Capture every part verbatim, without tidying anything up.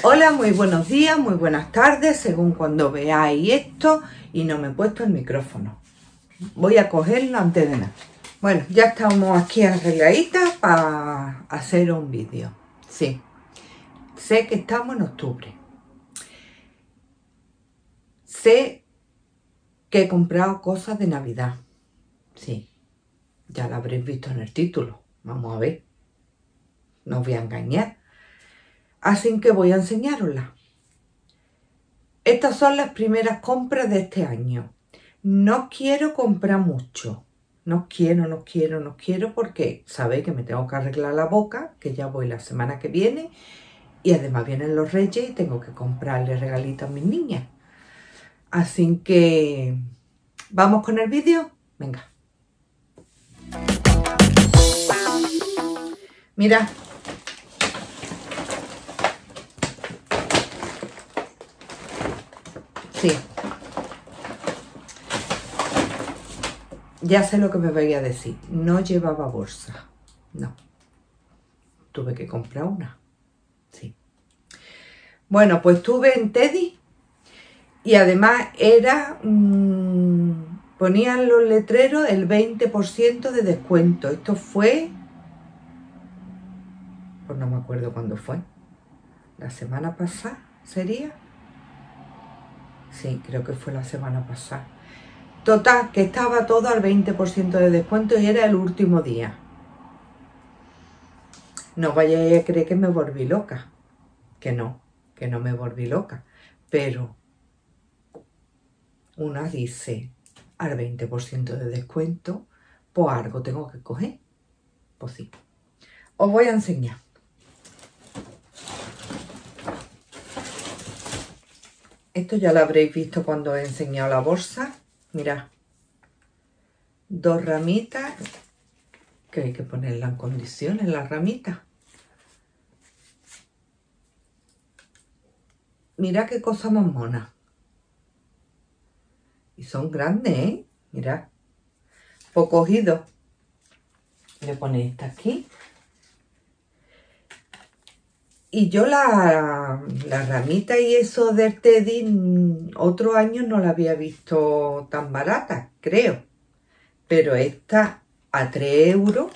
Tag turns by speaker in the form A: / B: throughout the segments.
A: Hola, muy buenos días, muy buenas tardes, según cuando veáis esto. Y no me he puesto el micrófono. Voy a cogerlo antes de nada. Bueno, ya estamos aquí arregladitas para hacer un vídeo. Sí, sé que estamos en octubre. Sé que he comprado cosas de Navidad. Sí, ya lo habréis visto en el título. Vamos a ver. No os voy a engañar. Así que voy a enseñaroslas. Estas son las primeras compras de este año. No quiero comprar mucho. No quiero, no quiero, no quiero porque sabéis que me tengo que arreglar la boca, que ya voy la semana que viene. Y además vienen los Reyes y tengo que comprarle regalitos a mis niñas. Así que, ¿vamos con el vídeo? Venga. Mira. Sí. Ya sé lo que me vais a decir. No llevaba bolsa. No. Tuve que comprar una. Sí. Bueno, pues estuve en Teddy. Y además era... Mmm, ponían los letreros el veinte por ciento de descuento. Esto fue... Pues no me acuerdo cuándo fue. ¿La semana pasada sería? Sí, creo que fue la semana pasada. Total, que estaba todo al veinte por ciento de descuento y era el último día. No vayáis a creer que me volví loca. Que no, que no me volví loca. Pero una dice al veinte por ciento de descuento, pues algo tengo que coger. Pues sí. Os voy a enseñar. Esto ya lo habréis visto cuando he enseñado la bolsa. Mirad. Dos ramitas. Que hay que ponerla en condiciones, las ramitas. Mirad qué cosa más mona. Y son grandes, ¿eh? Mirad. Pues cogido. Le ponéis esta aquí. Y yo la, la ramita y eso del Teddy, otros años no la había visto tan barata, creo. Pero esta a tres euros.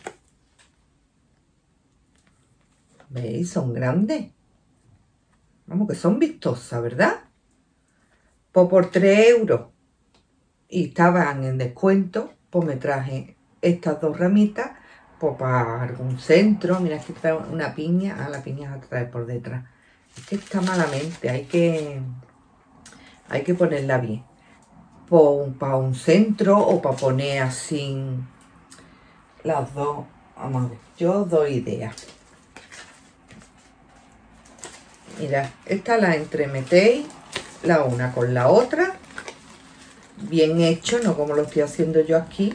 A: ¿Veis? Son grandes. Vamos, que son vistosas, ¿verdad? Pues por tres euros. Y estaban en descuento, pues me traje estas dos ramitas. Pues para algún centro. Mira, aquí trae una piña. Ah, la piña la trae por detrás. Es que está malamente. Hay que, hay que ponerla bien. Pues para un centro o para poner así las dos. Vamos a ver. Yo os doy ideas. Mira, esta la entremetéis la una con la otra. Bien hecho, no como lo estoy haciendo yo aquí.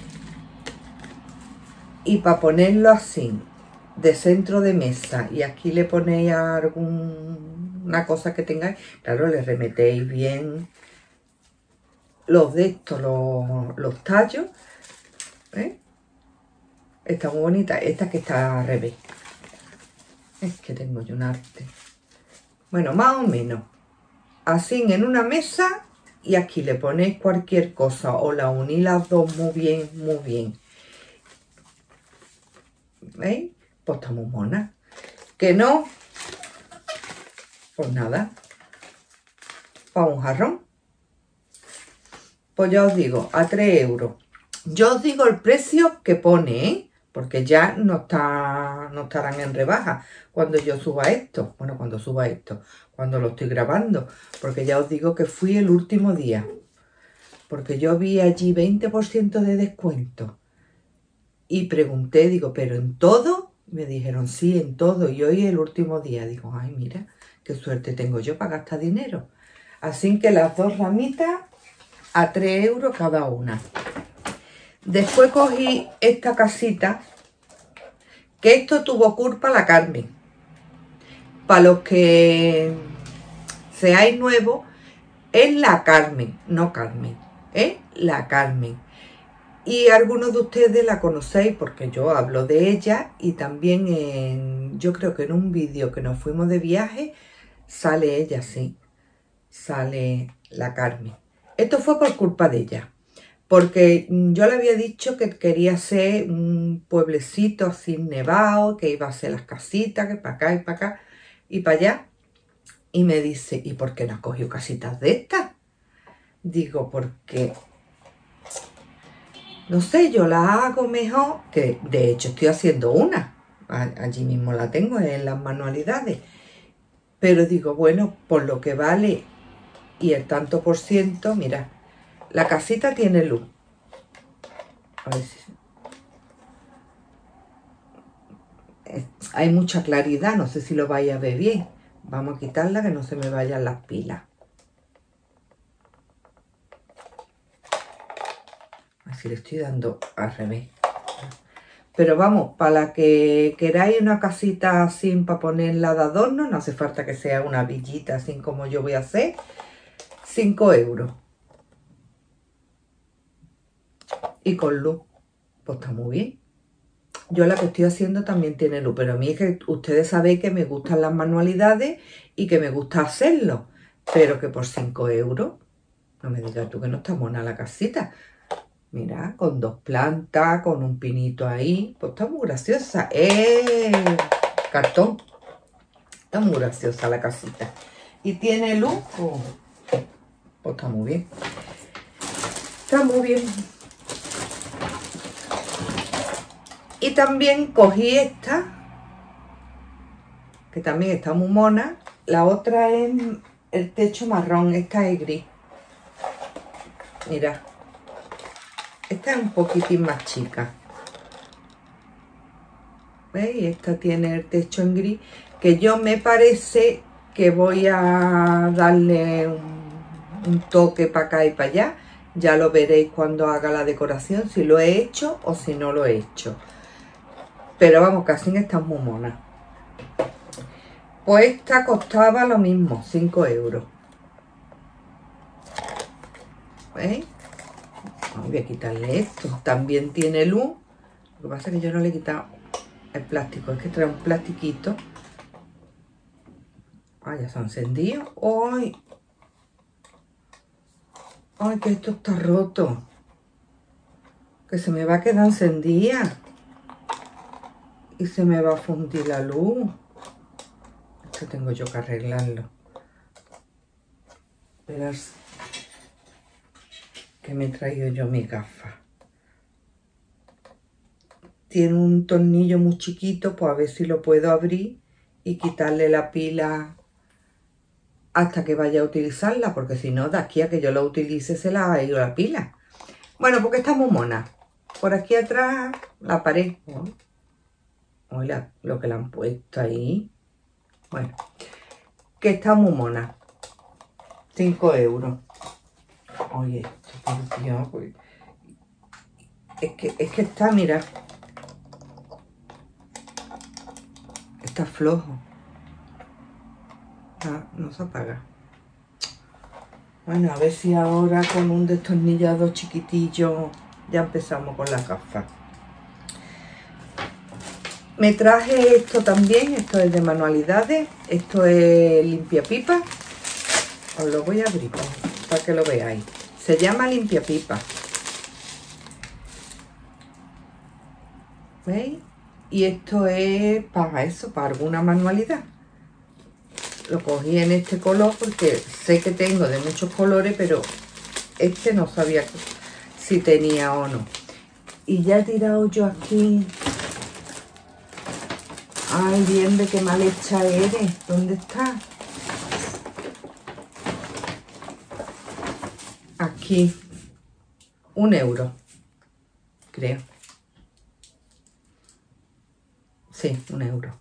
A: Y para ponerlo así, de centro de mesa, y aquí le ponéis alguna cosa que tengáis, claro, le remetéis bien los de estos, los, los tallos. ¿Eh? Está muy bonita. Esta que está al revés. Es que tengo yo un arte. Bueno, más o menos. Así en una mesa, y aquí le ponéis cualquier cosa, o la unís las dos muy bien, muy bien. ¿Veis? Pues está muy mona. Que no, pues nada. Para un jarrón. Pues ya os digo, a tres euros. Yo os digo el precio que pone, ¿eh? Porque ya no, está, no estarán en rebaja cuando yo suba esto. Bueno, cuando suba esto, cuando lo estoy grabando. Porque ya os digo que fui el último día. Porque yo vi allí veinte por ciento de descuento. Y pregunté, digo, ¿pero en todo? Me dijeron, sí, en todo. Y hoy es el último día. Digo, ay, mira, qué suerte tengo yo para gastar dinero. Así que las dos ramitas a tres euros cada una. Después cogí esta casita, que esto tuvo culpa la Carmen. Para los que seáis nuevos, es la Carmen, no Carmen, es la Carmen. Y algunos de ustedes la conocéis porque yo hablo de ella y también en, yo creo que en un vídeo que nos fuimos de viaje, Sale ella, sí. Sale la Carmen. Esto fue por culpa de ella. Porque yo le había dicho que quería hacer un pueblecito así nevado, que iba a hacer las casitas, que para acá y para acá y para allá. Y me dice, ¿y por qué no has cogido casitas de estas? Digo, porque, no sé, yo la hago mejor, que de hecho estoy haciendo una. Allí mismo la tengo en las manualidades. Pero digo, bueno, por lo que vale y el tanto por ciento, mira, la casita tiene luz. A ver si... hay mucha claridad, no sé si lo vais a ver bien. Vamos a quitarla que no se me vayan las pilas. Así le estoy dando al revés. Pero vamos, para la que queráis una casita así para ponerla de adorno, no hace falta que sea una villita así como yo voy a hacer. cinco euros. Y con luz, pues está muy bien. Yo la que estoy haciendo también tiene luz, pero a mí es que ustedes saben que me gustan las manualidades y que me gusta hacerlo. Pero que por cinco euros, no me digas tú que no está mona la casita. Mira, con dos plantas, con un pinito ahí, pues está muy graciosa. ¡Eh! Cartón. Está muy graciosa la casita. Y tiene luz, pues, pues está muy bien. Está muy bien. Y también cogí esta, que también está muy mona. La otra es el techo marrón, esta es gris. Mira, esta es un poquitín más chica. ¿Veis? Esta tiene el techo en gris, que yo me parece que voy a darle un, un toque para acá y para allá. Ya lo veréis cuando haga la decoración, si lo he hecho o si no lo he hecho. Pero vamos, casi está muy mona. Pues esta costaba lo mismo, cinco euros. ¿Veis? Voy a quitarle esto. También tiene luz. Lo que pasa es que yo no le he quitado el plástico. Es que trae un plastiquito. Ah, ya se ha encendido. ¡Ay! ¡Ay, que esto está roto! Que se me va a quedar encendida. Y se me va a fundir la luz. Esto tengo yo que arreglarlo. Esperad que me he traído yo mi gafa. Tiene un tornillo muy chiquito, pues a ver si lo puedo abrir y quitarle la pila hasta que vaya a utilizarla, porque si no, de aquí a que yo la utilice se la ha ido la pila. Bueno, porque está muy mona. Por aquí atrás, la pared. Hola, lo que le han puesto ahí. Bueno, que está muy mona. cinco euros. Oye, esto, por Dios, pues. Es que, es que está, mira. Está flojo. Ah, no se apaga. Bueno, a ver si ahora con un destornillador chiquitillo ya empezamos con las gafas. Me traje esto también, esto es de manualidades, esto es limpiapipa. Os lo voy a abrir para, para que lo veáis. Se llama limpiapipa. ¿Veis? Y esto es para eso, para alguna manualidad. Lo cogí en este color porque sé que tengo de muchos colores, pero este no sabía si tenía o no. Y ya he tirado yo aquí. Ay, bien, de qué mal hecha eres. ¿Dónde está? Aquí. Un euro. Creo. Sí, un euro.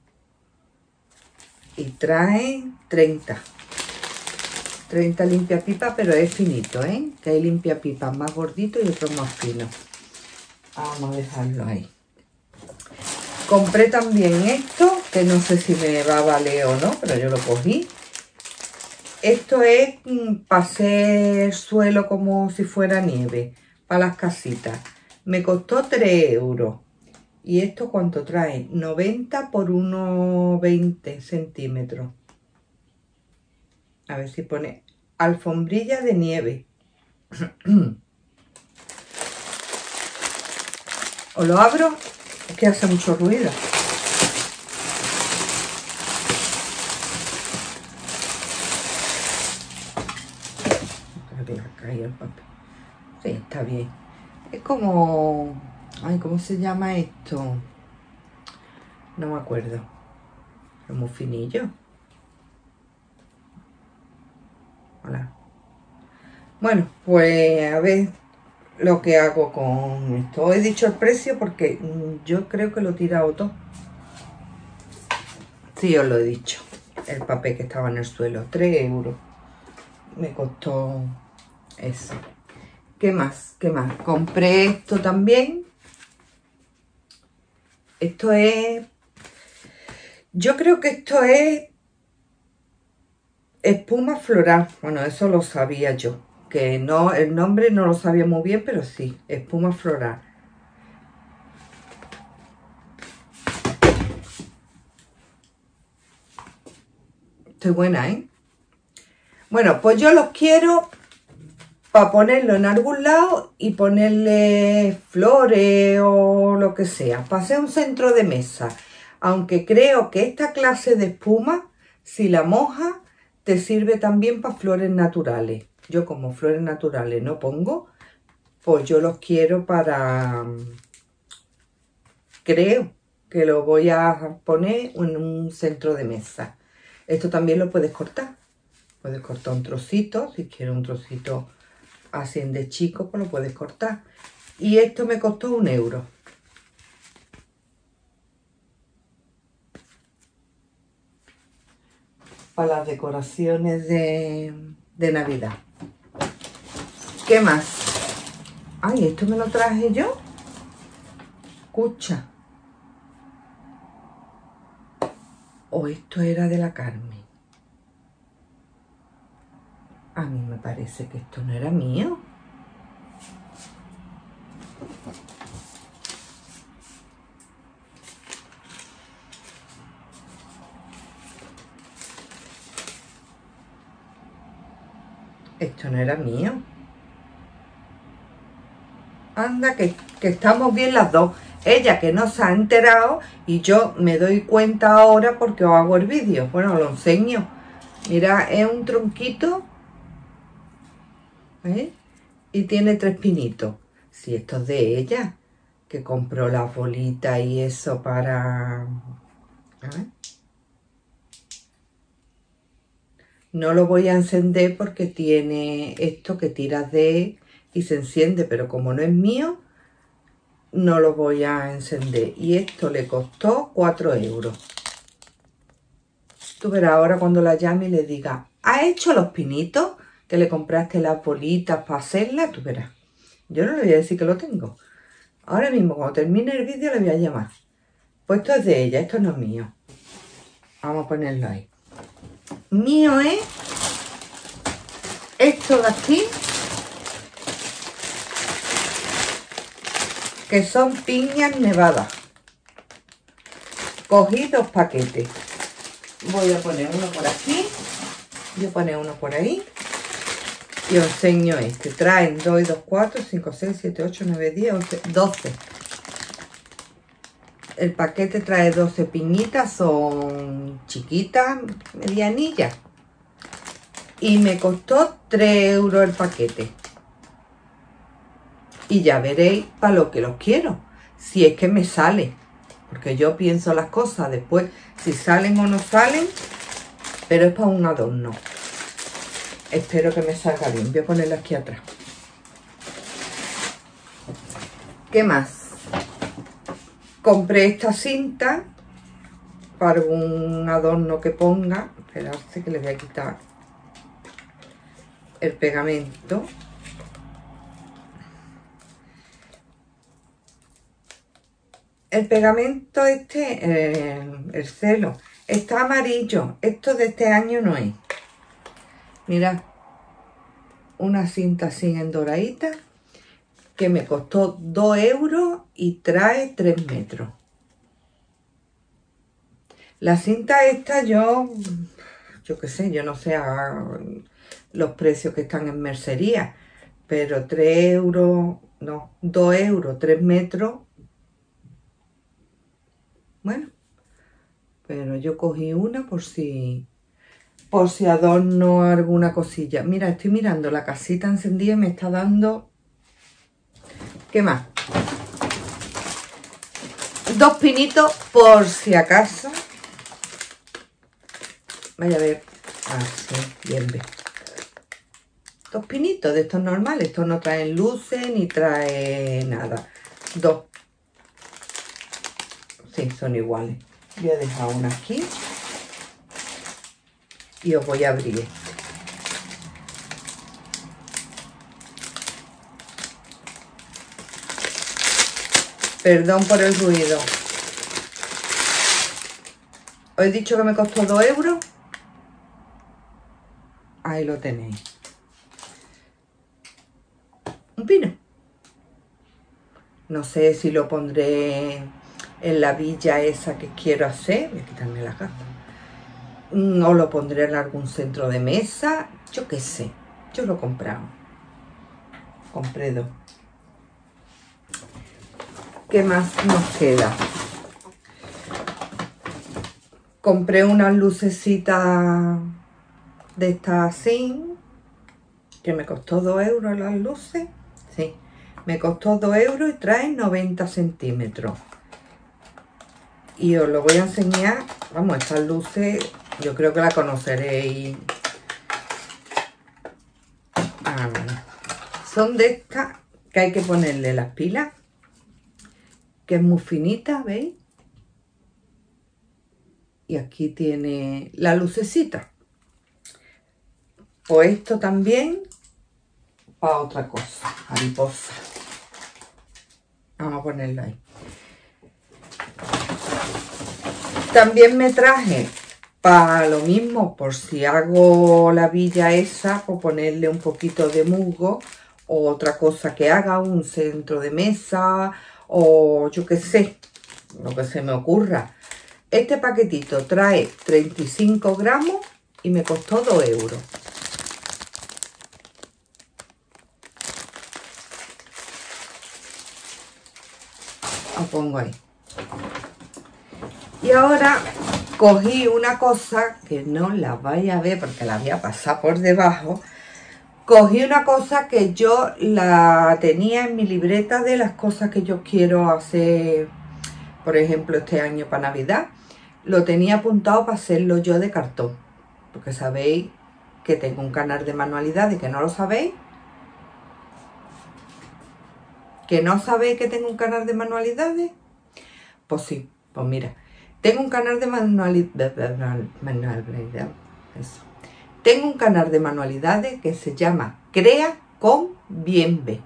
A: Y trae treinta. treinta limpiapipas, pero es finito, ¿eh? Que hay limpiapipas más gorditos y otros más finos. Vamos a dejarlo ahí. Compré también esto, que no sé si me va a valer o no, pero yo lo cogí. Esto es para hacer suelo como si fuera nieve, para las casitas. Me costó tres euros. ¿Y esto cuánto trae? noventa por unos veinte centímetros. A ver si pone alfombrilla de nieve. O lo abro, es que hace mucho ruido. Creo que le ha caído el papel. Sí, está bien. Es como... Ay, ¿cómo se llama esto? No me acuerdo. Es muy finillo. Hola. Bueno, pues a ver lo que hago con esto. He dicho el precio porque yo creo que lo he tirado todo. Sí, os lo he dicho. El papel que estaba en el suelo. tres euros. Me costó eso. ¿Qué más? ¿Qué más? Compré esto también. Esto es... Yo creo que esto es espuma floral. Bueno, eso lo sabía yo. Que no, el nombre no lo sabía muy bien, pero sí, espuma floral. Estoy buena, ¿eh? Bueno, pues yo los quiero para ponerlo en algún lado y ponerle flores o lo que sea. Para hacer un centro de mesa. Aunque creo que esta clase de espuma, si la mojas, te sirve también para flores naturales. Yo como flores naturales no pongo, pues yo los quiero para... Creo que lo voy a poner en un centro de mesa. Esto también lo puedes cortar. Puedes cortar un trocito, si quieres un trocito así de chico, pues lo puedes cortar. Y esto me costó un euro. Para las decoraciones de, de Navidad. ¿Qué más? Ay, esto me lo traje yo. Escucha. O esto era de la Carmen. A mí me parece que esto no era mío. Esto no era mío. Anda, que, que estamos bien las dos. Ella que no se ha enterado y yo me doy cuenta ahora porque os hago el vídeo. Bueno, lo enseño. Mira, es un tronquito. ¿Eh? Y tiene tres pinitos. Si esto es de ella, que compró las bolitas y eso para... ¿Eh? No lo voy a encender porque tiene esto que tiras de y se enciende, pero como no es mío, no lo voy a encender. Y esto le costó cuatro euros. Tú verás ahora cuando la llame y le diga, ¿has hecho los pinitos que le compraste las bolitas para hacerlas? Tú verás. Yo no le voy a decir que lo tengo. Ahora mismo, cuando termine el vídeo, le voy a llamar. Pues esto es de ella, esto no es mío. Vamos a ponerlo ahí. Mío es esto de aquí, que son piñas nevadas. Cogí dos paquetes. Voy a poner uno por aquí, voy a poner uno por ahí y os enseño este. Traen dos y dos, cuatro, cinco, seis, siete, ocho, nueve, diez, once, doce. El paquete trae doce piñitas, son chiquitas, medianillas. Y me costó tres euros el paquete. Y ya veréis para lo que los quiero. Si es que me sale. Porque yo pienso las cosas después, si salen o no salen. Pero es para un adorno. Espero que me salga bien. Voy a ponerlo aquí atrás. ¿Qué más? Compré esta cinta para un adorno que ponga. Esperad que le voy a quitar el pegamento. El pegamento este, eh, el celo, está amarillo. Esto de este año no es. Mirad, una cinta así en doradita que me costó dos euros y trae tres metros. La cinta esta yo yo qué sé, yo no sé a los precios que están en mercería, pero tres euros, no, dos euros, tres metros. Bueno, pero yo cogí una por si, por si adorno alguna cosilla. Mira, estoy mirando la casita encendida y me está dando... ¿Qué más? Dos pinitos por si acaso. Vaya a ver. Ah, sí, bien, bien. Dos pinitos de estos normales. Estos no traen luces ni trae nada. Dos. Sí, son iguales. Voy a dejar una aquí. Y os voy a abrir este. Perdón por el ruido. ¿Os he dicho que me costó dos euros? Ahí lo tenéis. Un pino. No sé si lo pondré en la villa esa que quiero hacer. Voy a quitarme la gafas. O lo pondré en algún centro de mesa. Yo qué sé. Yo lo he comprado. Compré dos. ¿Qué más nos queda? Compré unas lucecitas de estas así, que me costó dos euros las luces. Sí, me costó dos euros y traen noventa centímetros. Y os lo voy a enseñar. Vamos, estas luces yo creo que la conoceréis. Ah, son de estas que hay que ponerle las pilas, que es muy finita, ¿veis? Y aquí tiene la lucecita. Pues esto también para otra cosa, mariposa. Vamos a ponerlo ahí. También me traje para lo mismo, por si hago la villa esa, por ponerle un poquito de musgo o otra cosa que haga, un centro de mesa o yo qué sé, lo que se me ocurra. Este paquetito trae treinta y cinco gramos y me costó dos euros. Lo pongo ahí. Y ahora cogí una cosa que no la vais a ver porque la voy a pasar por debajo. Cogí una cosa que yo la tenía en mi libreta de las cosas que yo quiero hacer, por ejemplo, este año para Navidad. Lo tenía apuntado para hacerlo yo de cartón. Porque sabéis que tengo un canal de manualidades, que no lo sabéis. ¿Que no sabéis que tengo un canal de manualidades? Pues sí, pues mira. Tengo un canal de manualidades. Manualidad, eso. Tengo un canal de manualidades que se llama Crea con Bienve.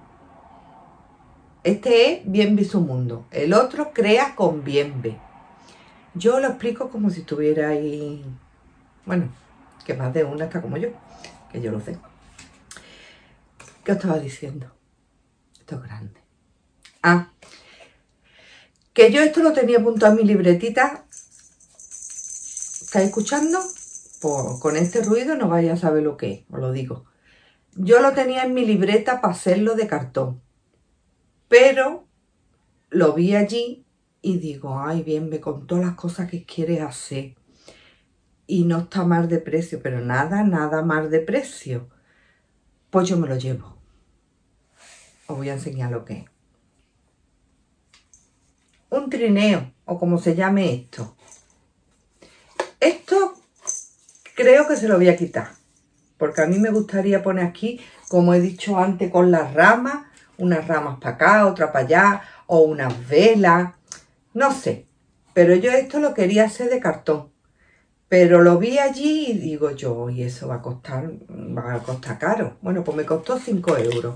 A: Este es Bienve su mundo. El otro Crea con Bienve. Yo lo explico como si estuviera ahí. Bueno, que más de una está como yo, que yo lo sé. ¿Qué os estaba diciendo? Esto es grande. Ah, que yo esto lo tenía apuntado en mi libretita. ¿Estáis escuchando? Pues con este ruido no vais a saber lo que es, os lo digo. Yo lo tenía en mi libreta para hacerlo de cartón. Pero lo vi allí y digo, ay, bien, me contó las cosas que quieres hacer. Y no está mal de precio, pero nada, nada mal de precio. Pues yo me lo llevo. Os voy a enseñar lo que es. Un trineo, o como se llame esto. Esto creo que se lo voy a quitar. Porque a mí me gustaría poner aquí, como he dicho antes, con las ramas. Unas ramas para acá, otra para allá. O unas velas. No sé. Pero yo esto lo quería hacer de cartón. Pero lo vi allí y digo yo, y eso va a costar, va a costar caro. Bueno, pues me costó cinco euros.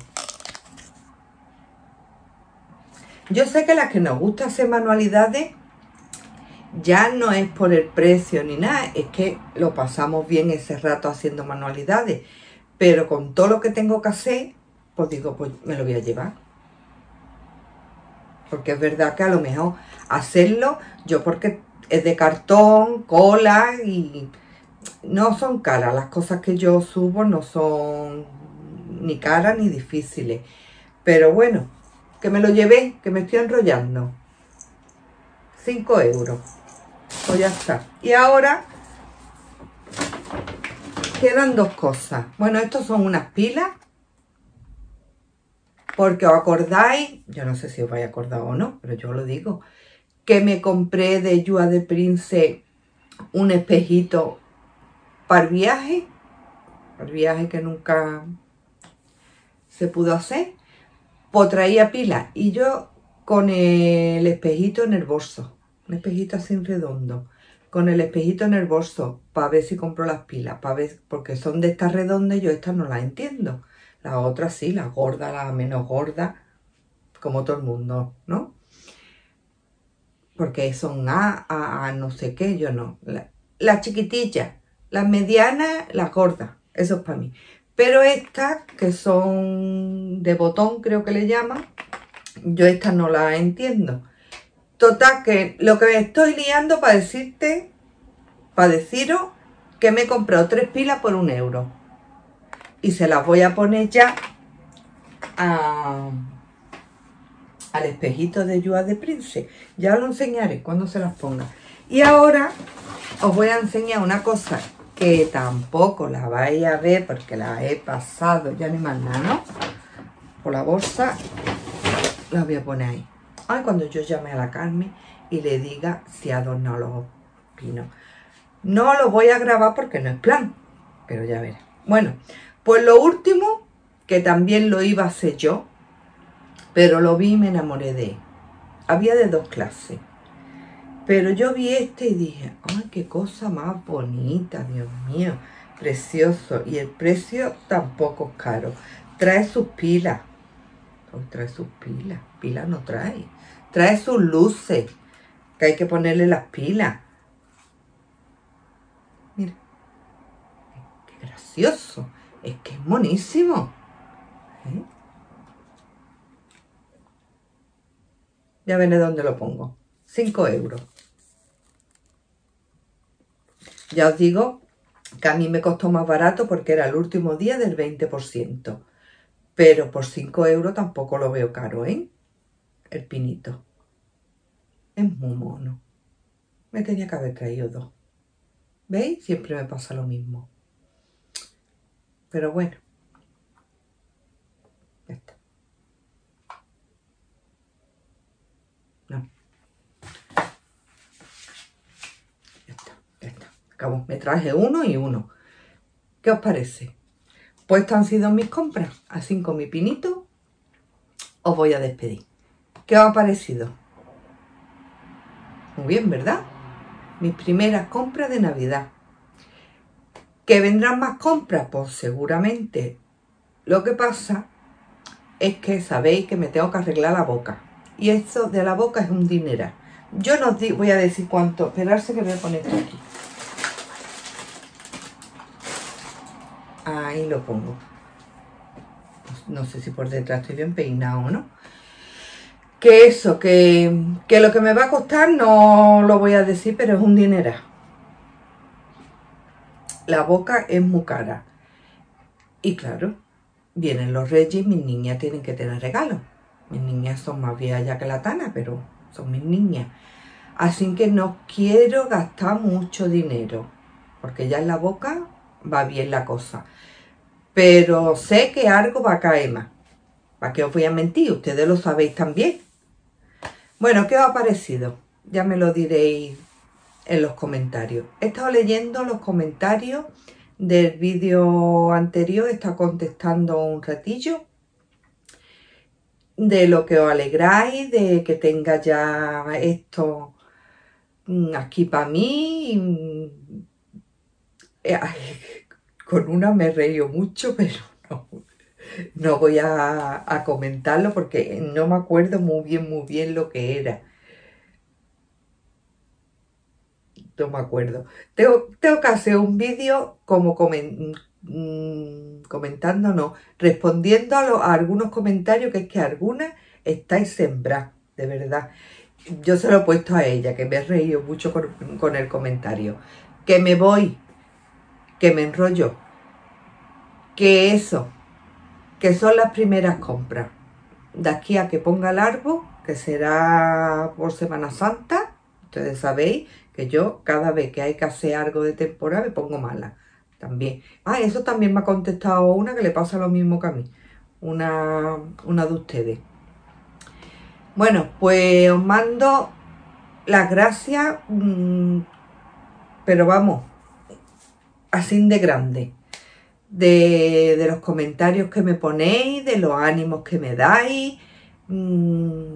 A: Yo sé que las que nos gusta hacer manualidades, ya no es por el precio ni nada, es que lo pasamos bien ese rato haciendo manualidades. Pero con todo lo que tengo que hacer, pues digo, pues me lo voy a llevar. Porque es verdad que a lo mejor hacerlo, yo porque es de cartón, cola y no son caras, las cosas que yo subo no son ni caras ni difíciles. Pero bueno, que me lo llevé, que me estoy enrollando. cinco euros. Pues ya está. Y ahora quedan dos cosas. Bueno, estos son unas pilas. Porque os acordáis, yo no sé si os vais a acordar o no, pero yo lo digo, que me compré de Joie de Prince un espejito para el viaje. Para el viaje que nunca se pudo hacer. Pues traía pilas y yo con el espejito en el bolso. Un espejito así redondo. Con el espejito en el bolso para ver si compro las pilas. Para ver, porque son de estas redondas y yo estas no las entiendo. Las otras sí, las gordas, las menos gordas, como todo el mundo, ¿no? Porque son A, A, A, no sé qué, yo no. Las la chiquitillas, las medianas, las gordas, eso es para mí. Pero estas, que son de botón, creo que le llaman, yo estas no las entiendo. Total, que lo que me estoy liando para decirte, para deciros que me he comprado tres pilas por un euro. Y se las voy a poner ya a, al espejito de Joie de Prince. Ya os lo enseñaré cuando se las ponga. Y ahora os voy a enseñar una cosa que tampoco la vais a ver porque la he pasado ya ni más nada, ¿no? Por la bolsa la voy a poner ahí. Ay, cuando yo llame a la Carmen y le diga si adorno los pinos. No lo voy a grabar porque no es plan, pero ya veré. Bueno, pues lo último, que también lo iba a hacer yo, pero lo vi y me enamoré de él. Había de dos clases. Pero yo vi este y dije, ay, qué cosa más bonita, Dios mío, precioso. Y el precio tampoco es caro. Trae sus pilas. Hoy trae sus pilas. Pilas no trae. Trae sus luces, que hay que ponerle las pilas. Mira. Qué gracioso. Es que es monísimo. ¿Eh? Ya veré dónde lo pongo. cinco euros. Ya os digo que a mí me costó más barato porque era el último día del veinte por ciento. Pero por cinco euros tampoco lo veo caro, ¿eh? El pinito. Es muy mono. Me tenía que haber traído dos. ¿Veis? Siempre me pasa lo mismo. Pero bueno. Ya está. No. Ya está, ya está. Acabo. Me traje uno y uno. ¿Qué os parece? Pues estas han sido mis compras. Así con mi pinito os voy a despedir. ¿Qué os ha parecido? Muy bien, ¿verdad? Mis primeras compras de Navidad. ¿Que vendrán más compras? Pues seguramente. Lo que pasa es que sabéis que me tengo que arreglar la boca. Y esto de la boca es un dinero. Yo no os voy a decir cuánto. Esperarse que voy a poner esto aquí. Ahí lo pongo. No sé si por detrás estoy bien peinado o no. Que eso, que, que lo que me va a costar no lo voy a decir, pero es un dinero. La boca es muy cara. Y claro, vienen los reyes y mis niñas tienen que tener regalos. Mis niñas son más viejas ya que la Tana, pero son mis niñas. Así que no quiero gastar mucho dinero, porque ya en la boca va bien la cosa. Pero sé que algo va a caer más. ¿Para qué os voy a mentir? Ustedes lo sabéis también. Bueno, ¿qué os ha parecido? Ya me lo diréis en los comentarios. He estado leyendo los comentarios del vídeo anterior. He estado contestando un ratillo de lo que os alegráis, de que tenga ya esto aquí para mí. Con una me he reído mucho, pero no, no voy a, a comentarlo porque no me acuerdo muy bien, muy bien lo que era. No me acuerdo. Tengo, tengo que hacer un vídeo como comen, mmm, comentando, no, respondiendo a, lo, a algunos comentarios, que es que algunas estáis sembradas, de verdad. Yo se lo he puesto a ella, que me he reído mucho con, con el comentario. Que me voy. que me enrollo, que eso, que son las primeras compras. De aquí a que ponga el árbol, que será por Semana Santa, ustedes sabéis que yo cada vez que hay que hacer algo de temporada me pongo mala. También. Ah, eso también me ha contestado una que le pasa lo mismo que a mí. Una, una de ustedes. Bueno, pues os mando las gracias, mmm, pero vamos, así de grande. De, de los comentarios que me ponéis, de los ánimos que me dais. Mmm,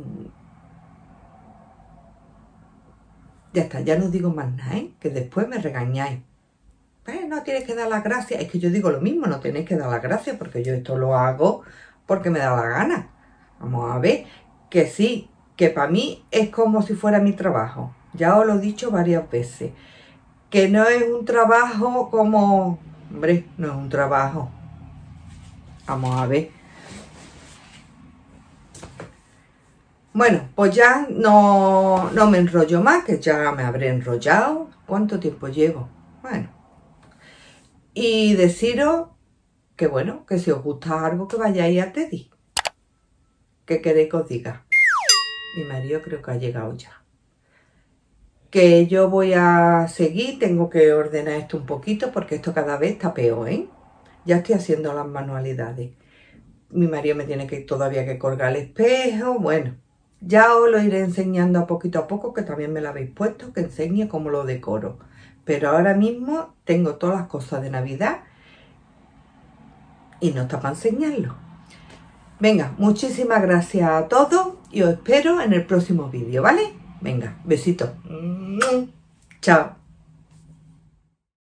A: ya está, ya no digo más nada, ¿eh? Que después me regañáis. Eh, no tienes que dar las gracias. Es que yo digo lo mismo, no tenéis que dar las gracias porque yo esto lo hago porque me da la gana. Vamos a ver, que sí, que para mí es como si fuera mi trabajo. Ya os lo he dicho varias veces. Que no es un trabajo como... Hombre, no es un trabajo. Vamos a ver. Bueno, pues ya no, no me enrollo más, que ya me habré enrollado. ¿Cuánto tiempo llevo? Bueno. Y deciros que bueno, que si os gusta algo que vayáis a Teddy. ¿Qué queréis que os diga? Mi marido creo que ha llegado ya. Que yo voy a seguir, tengo que ordenar esto un poquito porque esto cada vez está peor, ¿eh? Ya estoy haciendo las manualidades. Mi marido me tiene que todavía que colgar el espejo. Bueno, ya os lo iré enseñando a poquito a poco, que también me lo habéis puesto, que enseñe cómo lo decoro. Pero ahora mismo tengo todas las cosas de Navidad y no está para enseñarlo. Venga, muchísimas gracias a todos y os espero en el próximo vídeo, ¿vale? Venga, besitos. Chao.